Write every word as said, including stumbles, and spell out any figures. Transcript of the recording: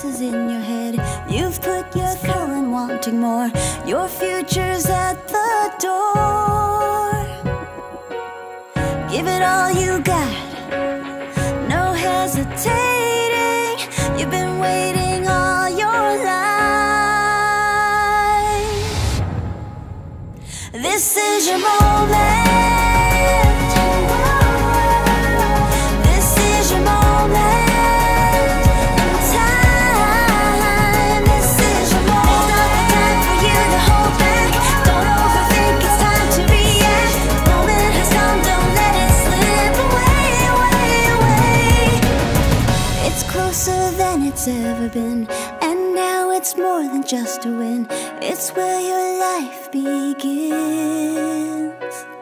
voices in your head. You've put your soul in wanting more. Your future's at the door. Give it all you got, no hesitating. You've been waiting all your life. This is your moment. This is your moment. Closer than it's ever been, and now it's more than just a win. It's where your life begins.